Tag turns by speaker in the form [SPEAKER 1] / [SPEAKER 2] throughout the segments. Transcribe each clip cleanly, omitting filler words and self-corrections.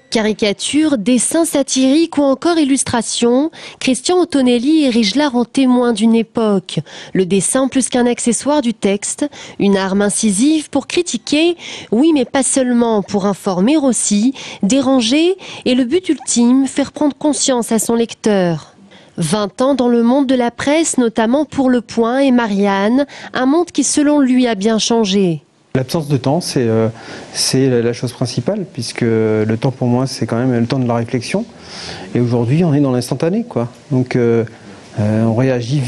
[SPEAKER 1] Caricature, dessin satirique ou encore illustration, Christian Ottonelli érige l'art en témoin d'une époque. Le dessin plus qu'un accessoire du texte, une arme incisive pour critiquer, oui mais pas seulement, pour informer aussi, déranger et le but ultime, faire prendre conscience à son lecteur. 20 ans dans le monde de la presse, notamment pour Le Point et Marianne, un monde qui selon lui a bien changé.
[SPEAKER 2] L'absence de temps, c'est la chose principale, puisque le temps pour moi, c'est quand même le temps de la réflexion. Et aujourd'hui, on est dans l'instantané, quoi. Donc, on réagit,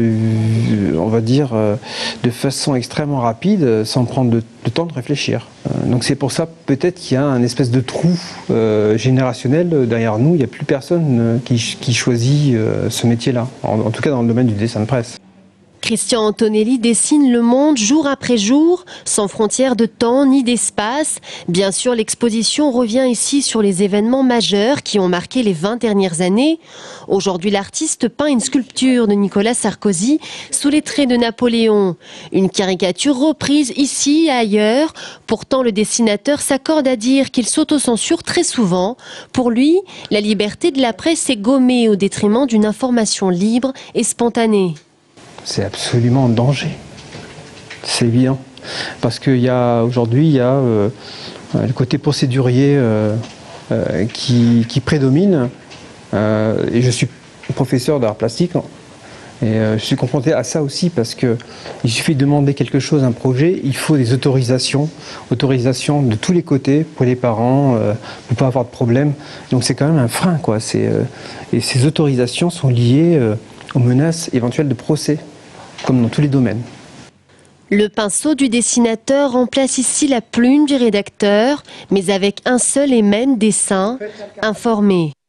[SPEAKER 2] on va dire, de façon extrêmement rapide, sans prendre le temps de réfléchir. Donc c'est pour ça, peut-être qu'il y a un espèce de trou générationnel derrière nous. Il n'y a plus personne qui choisit ce métier-là, en tout cas dans le domaine du dessin de presse.
[SPEAKER 1] Christian Ottonelli dessine le monde jour après jour, sans frontières de temps ni d'espace. Bien sûr, l'exposition revient ici sur les événements majeurs qui ont marqué les 20 dernières années. Aujourd'hui, l'artiste peint une sculpture de Nicolas Sarkozy sous les traits de Napoléon. Une caricature reprise ici et ailleurs. Pourtant, le dessinateur s'accorde à dire qu'il s'autocensure très souvent. Pour lui, la liberté de la presse est gommée au détriment d'une information libre et spontanée.
[SPEAKER 2] C'est absolument en danger, c'est évident. Parce qu'aujourd'hui, il y a le côté procédurier qui prédomine. Et je suis professeur d'art plastique et je suis confronté à ça aussi parce qu'il suffit de demander quelque chose, un projet, il faut des autorisations de tous les côtés pour les parents, pour ne pas avoir de problème. Donc c'est quand même un frein, quoi. Et ces autorisations sont liées aux menaces éventuelles de procès, comme dans tous les domaines.
[SPEAKER 1] Le pinceau du dessinateur remplace ici la plume du rédacteur, mais avec un seul et même dessin, informer.